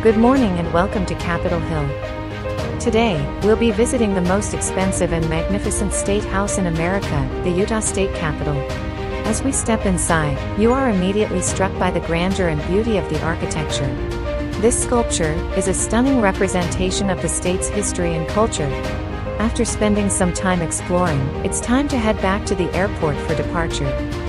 Good morning and welcome to Capitol Hill. Today, we'll be visiting the most expensive and magnificent state house in America, the Utah State Capitol. As we step inside, you are immediately struck by the grandeur and beauty of the architecture. This sculpture is a stunning representation of the state's history and culture. After spending some time exploring, it's time to head back to the airport for departure.